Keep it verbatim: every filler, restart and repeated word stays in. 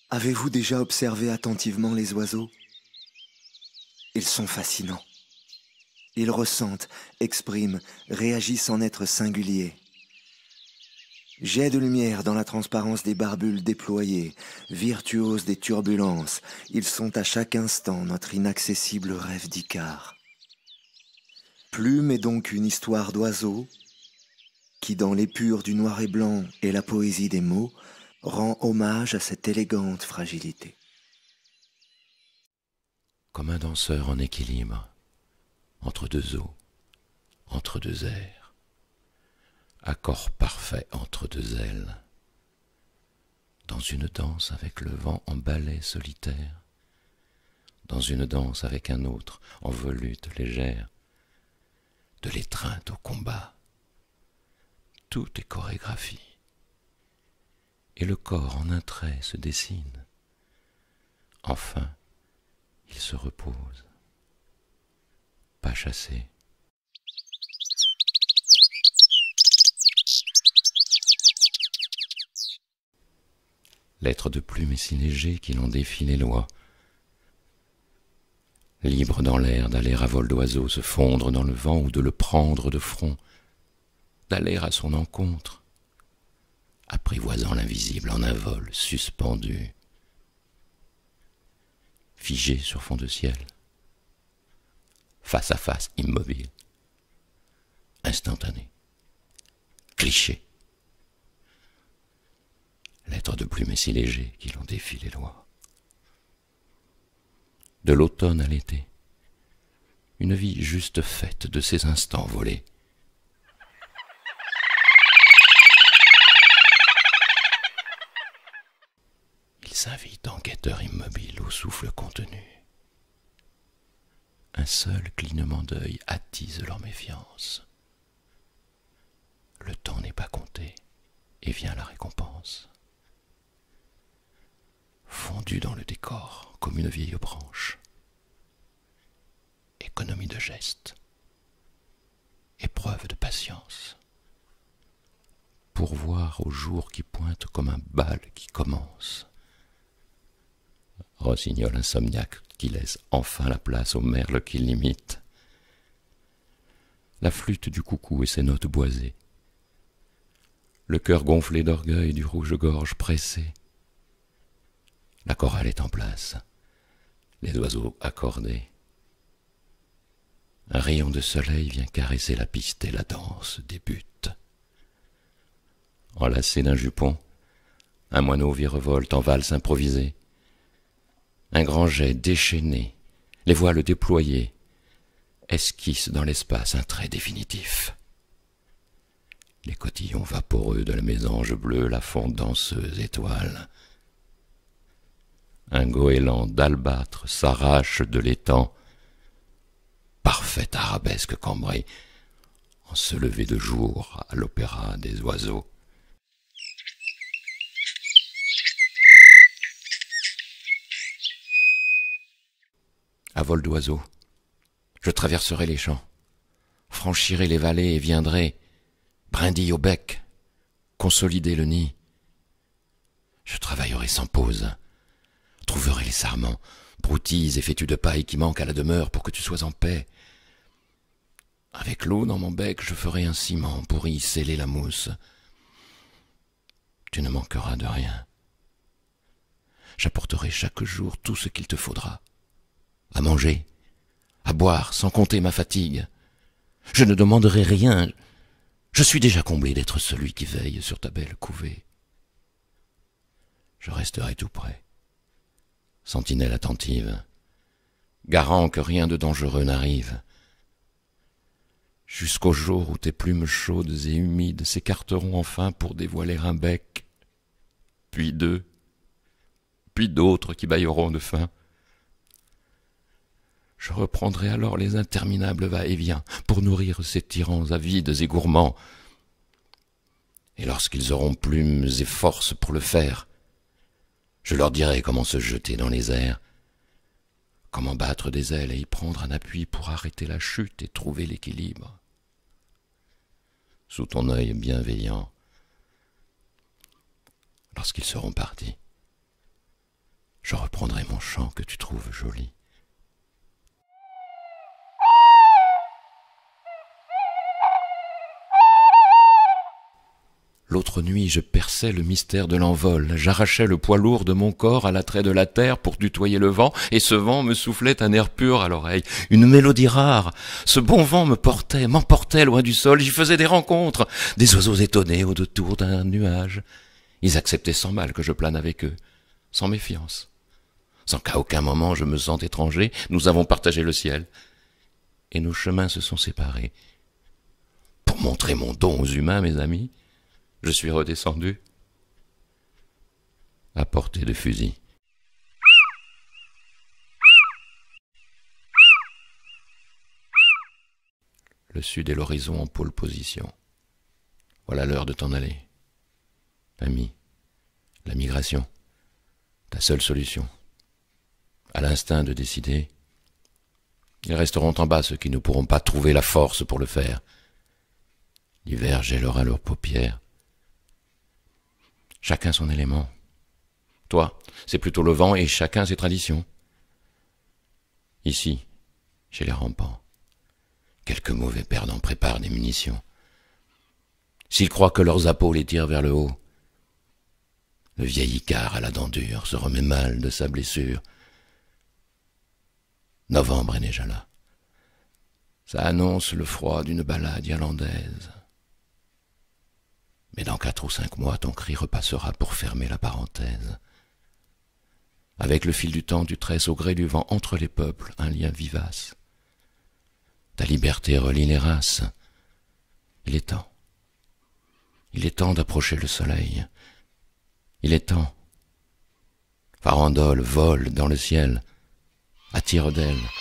Avez-vous déjà observé attentivement les oiseaux? Ils sont fascinants. Ils ressentent, expriment, réagissent en êtres singuliers. Jets de lumière dans la transparence des barbules déployées, virtuoses des turbulences, ils sont à chaque instant notre inaccessible rêve d'Icare. Plume est donc une histoire d'oiseaux qui, dans l'épure du noir et blanc et la poésie des mots, rend hommage à cette élégante fragilité. Comme un danseur en équilibre, entre deux eaux, entre deux airs, accord parfait entre deux ailes, dans une danse avec le vent en ballet solitaire, dans une danse avec un autre en volute légère, de l'étreinte au combat, tout est chorégraphie, et le corps en un trait se dessine. Enfin, il se repose, pas chassé. L'être de plume est si léger qu'il en défie les lois. Libre dans l'air d'aller à vol d'oiseau se fondre dans le vent ou de le prendre de front, d'aller à son encontre, apprivoisant l'invisible en un vol suspendu, figé sur fond de ciel, face à face immobile, instantané, cliché. L'être de plume est si léger qu'il en défie les lois. De l'automne à l'été, une vie juste faite de ces instants volés. Il s'invite en guetteur immobile au souffle contenu. Un seul clignement d'œil attise leur méfiance. Le temps n'est pas compté et vient la récompense. Fondu dans le décor comme une vieille branche. Économie de geste. Épreuve de patience. Pourvoir au jour qui pointe comme un bal qui commence. Rossignol insomniaque qui laisse enfin la place aux merles qui l'imitent. La flûte du coucou et ses notes boisées. Le cœur gonflé d'orgueil du rouge-gorge pressé. La chorale est en place, les oiseaux accordés. Un rayon de soleil vient caresser la piste et la danse débute. Enlacé d'un jupon, un moineau virevolte en valse improvisée. Un grand jet déchaîné, les voiles déployées, esquisse dans l'espace un trait définitif. Les cotillons vaporeux de la mésange bleue la font danseuse étoile. Un goéland d'albâtre s'arrache de l'étang, parfaite arabesque cambrée, en ce lever de jour à l'opéra des oiseaux. À vol d'oiseau, je traverserai les champs, franchirai les vallées et viendrai, brindille au bec, consolider le nid. Je travaillerai sans pause, trouverai les sarments, broutilles et fétus de paille qui manquent à la demeure pour que tu sois en paix. Avec l'eau dans mon bec, je ferai un ciment pour y sceller la mousse. Tu ne manqueras de rien. J'apporterai chaque jour tout ce qu'il te faudra. À manger, à boire, sans compter ma fatigue. Je ne demanderai rien. Je suis déjà comblé d'être celui qui veille sur ta belle couvée. Je resterai tout près, sentinelle attentive, garant que rien de dangereux n'arrive, jusqu'au jour où tes plumes chaudes et humides s'écarteront enfin pour dévoiler un bec, puis deux, puis d'autres qui bâilleront de faim. Je reprendrai alors les interminables va-et-vient pour nourrir ces tyrans avides et gourmands. Et lorsqu'ils auront plumes et force pour le faire, je leur dirai comment se jeter dans les airs, comment battre des ailes et y prendre un appui pour arrêter la chute et trouver l'équilibre. Sous ton œil bienveillant, lorsqu'ils seront partis, je reprendrai mon chant que tu trouves joli. L'autre nuit, je perçais le mystère de l'envol. J'arrachais le poids lourd de mon corps à l'attrait de la terre pour tutoyer le vent, et ce vent me soufflait un air pur à l'oreille, une mélodie rare. Ce bon vent me portait, m'emportait loin du sol. J'y faisais des rencontres, des oiseaux étonnés au-detour d'un nuage. Ils acceptaient sans mal que je plane avec eux, sans méfiance, sans qu'à aucun moment je me sente étranger. Nous avons partagé le ciel, et nos chemins se sont séparés. Pour montrer mon don aux humains, mes amis, je suis redescendu à portée de fusil. Le sud est l'horizon en pôle position. Voilà l'heure de t'en aller. Ami, la migration, ta seule solution. À l'instinct de décider, ils resteront en bas ceux qui ne pourront pas trouver la force pour le faire. L'hiver gèlera leurs paupières. Chacun son élément. Toi, c'est plutôt le vent et chacun ses traditions. Ici, chez les rampants, quelques mauvais perdants préparent des munitions. S'ils croient que leurs appâts les tirent vers le haut, le vieil Icare à la dent dure se remet mal de sa blessure. Novembre est déjà là. Ça annonce le froid d'une ballade irlandaise. Mais dans quatre ou cinq mois, ton cri repassera pour fermer la parenthèse. Avec le fil du temps, tu tresses au gré du vent entre les peuples un lien vivace. Ta liberté relie les races. Il est temps. Il est temps d'approcher le soleil. Il est temps. Farandole vole dans le ciel, à tire d'aile.